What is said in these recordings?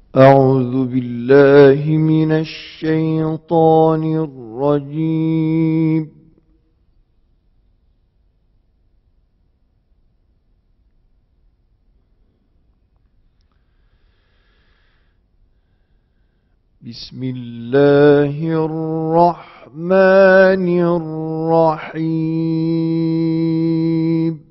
أعوذ بالله من الشيطان الرجيم. بسم الله الرحمن الرحيم.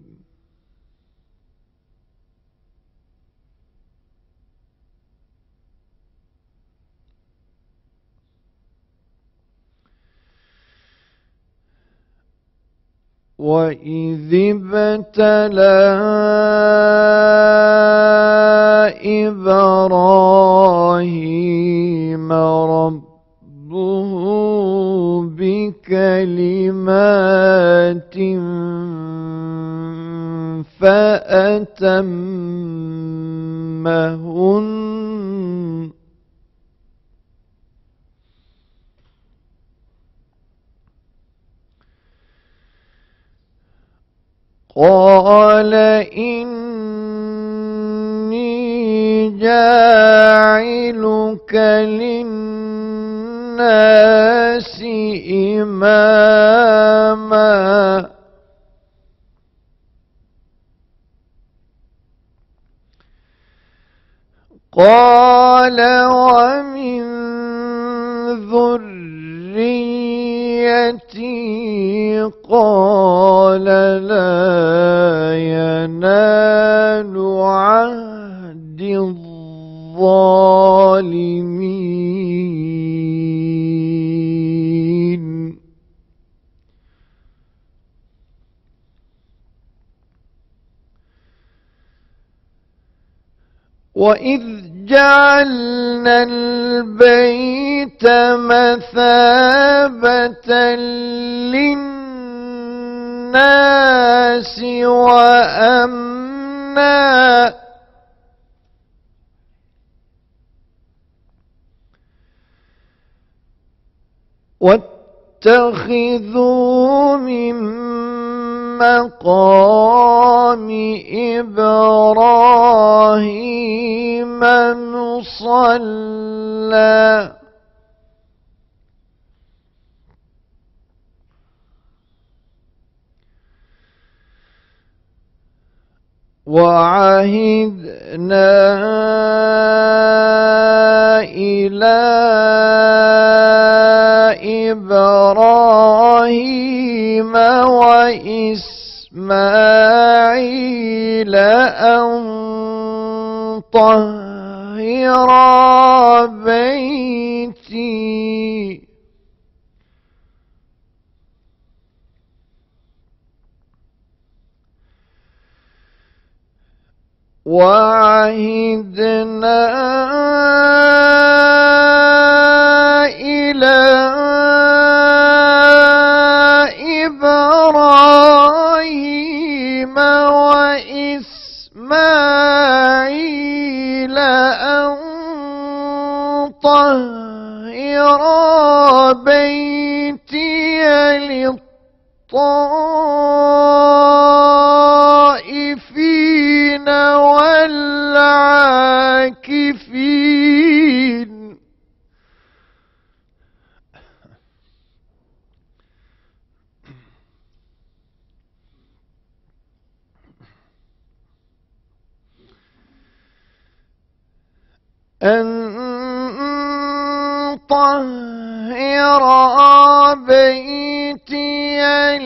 وَإِذِ ابْتَلَى إِبْرَاهِيمَ رَبُّهُ بِكَلِمَاتٍ فَأَتَمَّهُنَّ قال إني جاعلك للناس إماما قال ومن ذريتي قال لا ينال عهد الظالمين. وإذ جعلنا البيت مثابة للناس وأمنا واتخذوا من مقام إبراهيم مصلى وعهدنا إلى إبراهيم وإسماعيل أن طهرا بيتي وعهدنا إلى إبراهيم وإسماعيل أن طهرا بيتي للطائفين والعاكفين. أن طهر بيتي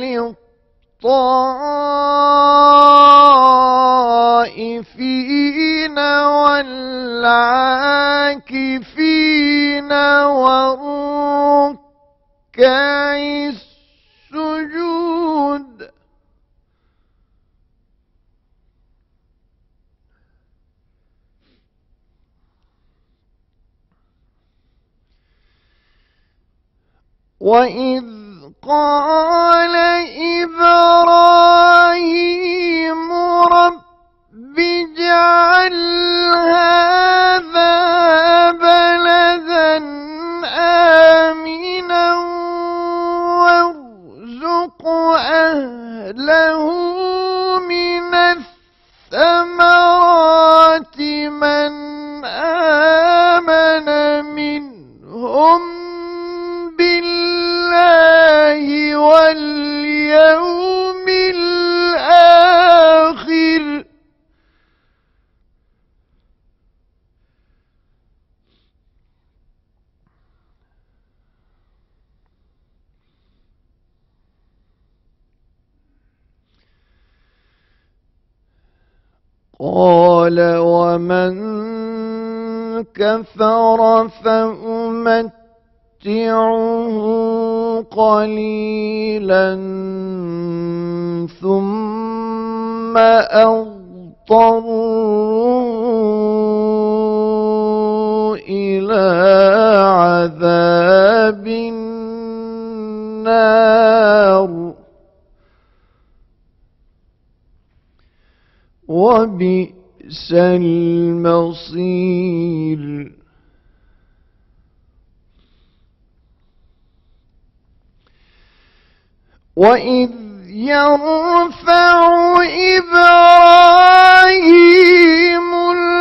للطائفين والعاكفين والركع السجود. وإذ قال إبراهيم رب اجعل هذا بلدا آمنا وارزق أهله من الثمرات من آمن قال ومن كفر فأمتعه قليلا ثم أضطره إلى عذاب النار وبئس المصير. وإذ يرفع إبراهيم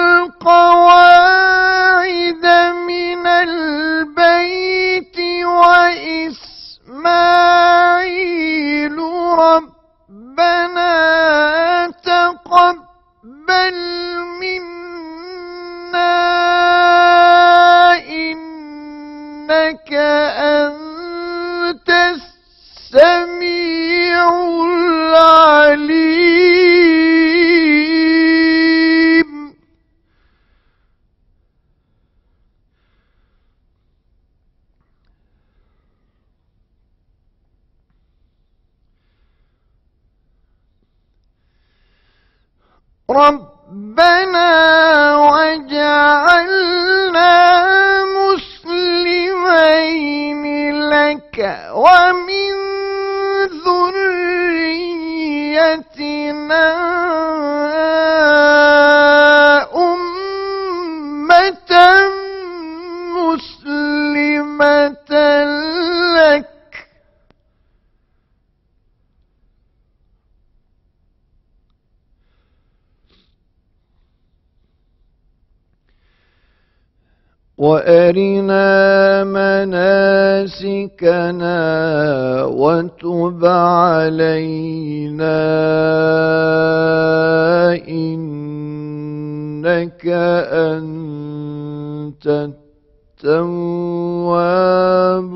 القواعد من البيت وإسماعيل ربنا تقبل منا إنك أنت السميع العليم. ربنا وجعلنا مسلمين لك ومن ذريتنا أمة مسلمة لك وأرنا مناسكنا وتب علينا إنك أنت التواب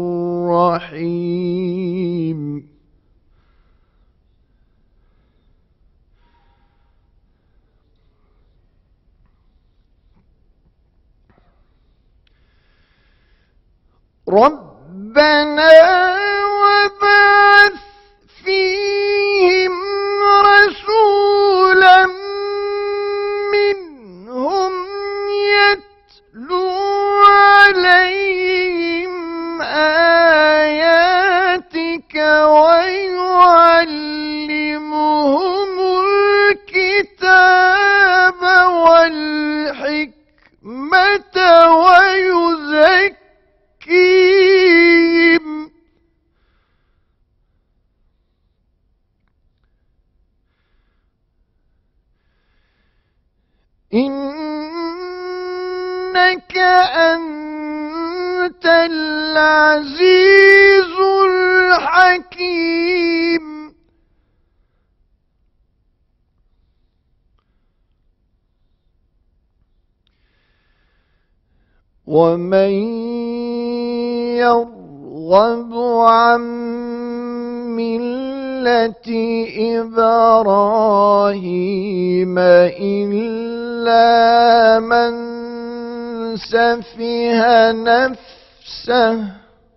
الرحيم. ربنا وابعث فيهم رسولا منهم يتلو عليهم آياتك ويعلمهم الكتاب والحكمة ويزكيهم إنك أنت العزيز الحكيم. ومن يرغب عن ملة إبراهيم إلا من سفه نفسه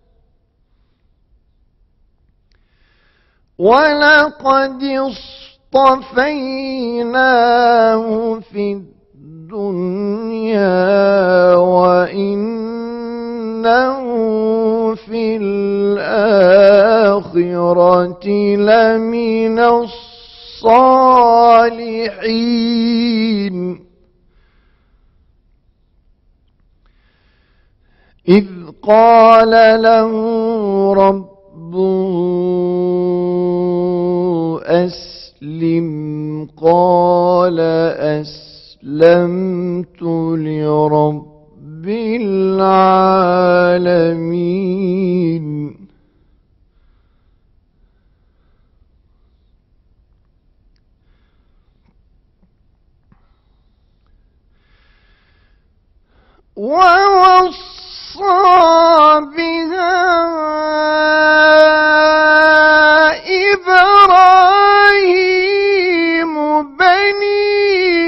ولقد اصطفيناه في الدنيا وإنه في الآخرة لمن الصالحين. إذ قال له ربه أسلم قال أسلمت لرب العالمين. ووصى بها إبراهيم بنيه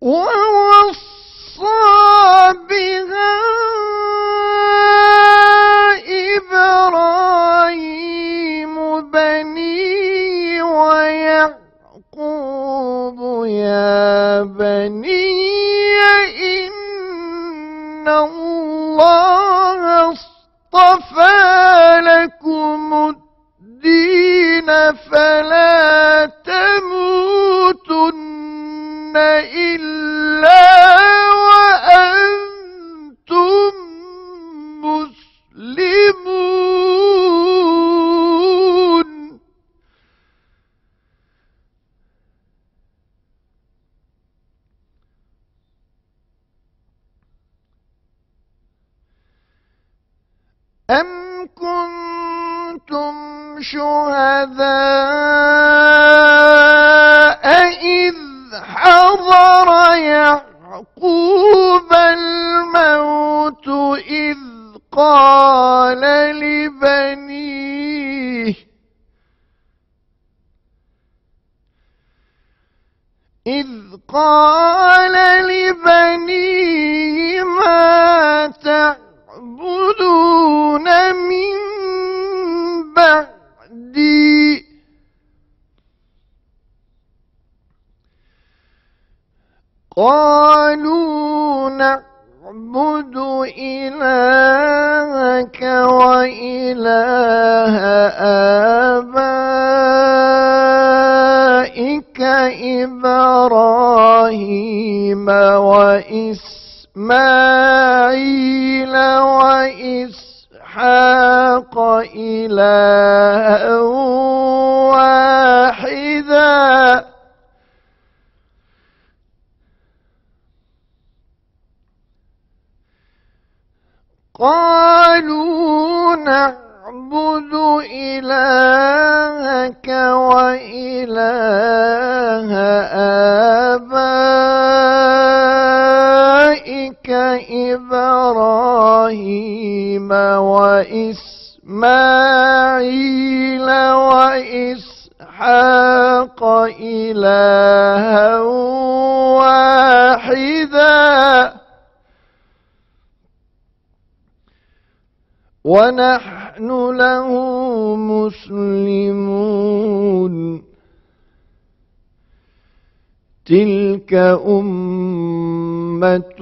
ووصى بها إبراهيم بنيه ويعقوب يا بني إن الله اصطفى لكم الدين فلا تموتن إلا وأنتم مسلمون. أم كنتم شهداء إذ حضر يعقوب الموت إذ قال لبنيه ما تعبدون من بعدي قالوا نعبد إلهك وإله آبائك إبراهيم وإسماعيل وإسحاق إلها واحدا قالوا نعبد إلهك وإله آبائك إبراهيم وإسماعيل وإسحاق إلها واحدا ونحن له مسلمون. تلك أمة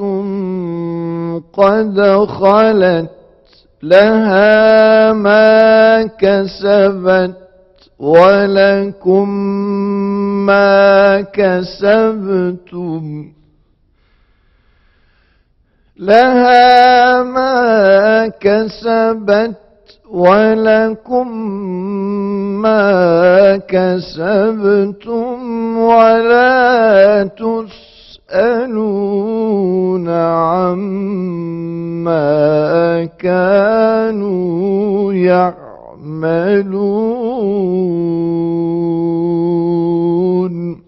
قد خلت لها ما كسبت ولكم ما كسبتم لها ما كسبت ولكم ما كسبتم ولا تسألون عما كانوا يعملون.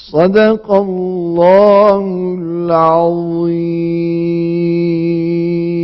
صدق الله العظيم.